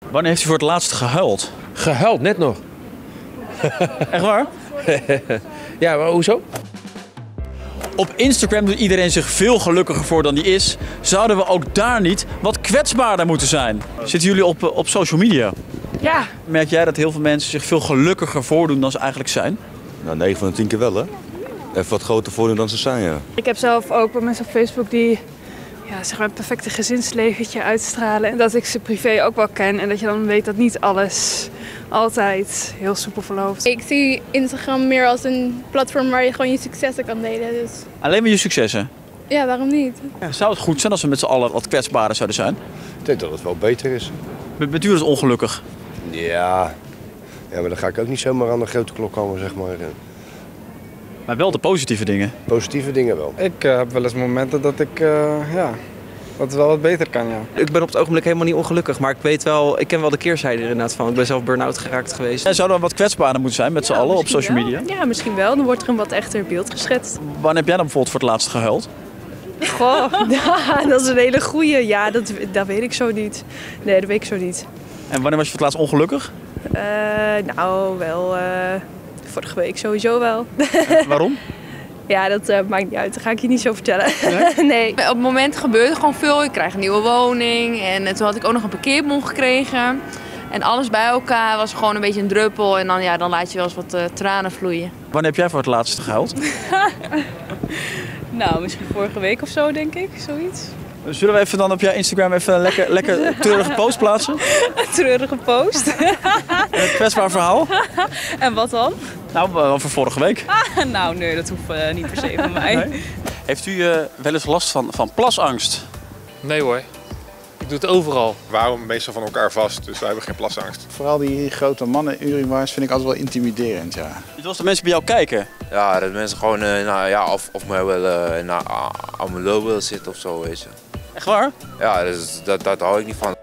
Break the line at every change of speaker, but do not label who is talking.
Wanneer heeft u voor het laatst gehuild?
Gehuild, net nog.
Echt waar?
Ja, maar hoezo?
Op Instagram doet iedereen zich veel gelukkiger voor dan die is. Zouden we ook daar niet wat kwetsbaarder moeten zijn? Zitten jullie op social media?
Ja.
Merk jij dat heel veel mensen zich veel gelukkiger voordoen dan ze eigenlijk zijn?
Nou, 9 van de 10 keer wel, hè? Even wat groter voordoen dan ze zijn, ja.
Ik heb zelf ook wat mensen op Facebook die zeg maar een perfecte gezinsleventje uitstralen. En dat ik ze privé ook wel ken en dat je dan weet dat niet alles altijd heel soepel verloopt.
Ik zie Instagram meer als een platform waar je gewoon je successen kan delen. Dus
Alleen maar je successen.
ja, waarom niet?
Zou het goed zijn als we met z'n allen wat kwetsbaarder zouden zijn?
Ik denk dat het wel beter is.
Bent u dus ongelukkig?
Ja, maar dan ga ik ook niet zomaar aan de grote klok komen, zeg maar.
Maar wel de positieve dingen.
Positieve dingen wel.
Ik heb wel eens momenten dat dat het wel wat beter kan, ja.
Ik ben op het ogenblik helemaal niet ongelukkig, maar ik ken wel de keerzijde er inderdaad van. Ik ben zelf burn-out geraakt geweest.
En zouden we wat kwetsbaarder moeten zijn met z'n allen op social media?
Ja, misschien wel. Dan wordt er een wat echter beeld geschetst.
Wanneer heb jij dan bijvoorbeeld voor het laatst gehuild?
Goh, dat is een hele goeie. Ja, dat weet ik zo niet. Nee, dat weet ik zo niet.
En wanneer was je voor het laatst ongelukkig?
Nou, wel vorige week sowieso wel.
Waarom?
Ja, dat maakt niet uit. Dat ga ik je niet zo vertellen. Nee.
Op het moment gebeurde gewoon veel. Ik krijg een nieuwe woning en toen had ik ook nog een parkeerbon gekregen. En alles bij elkaar was gewoon een beetje een druppel en dan laat je wel eens wat tranen vloeien.
Wanneer heb jij voor het laatst gehuild?
Nou, misschien vorige week of zo, denk ik. Zoiets.
Zullen we even dan op jouw Instagram even een lekker treurige post plaatsen?
Een treurige post.
Een kwetsbaar verhaal?
En wat dan?
Nou, van vorige week.
Nou, nee, dat hoeft niet per se van mij.
Nee? Heeft u wel eens last van plasangst?
Nee hoor, ik doe het overal.
We houden meestal van elkaar vast, dus wij hebben geen plasangst.
Vooral die grote mannen, urinoirs, vind ik altijd wel intimiderend, ja.
Als de mensen bij jou kijken?
Ja, dat mensen gewoon of mij wel aan mijn lul willen zitten of zo, weet je.
Echt waar?
Ja, dus dat hou ik niet van.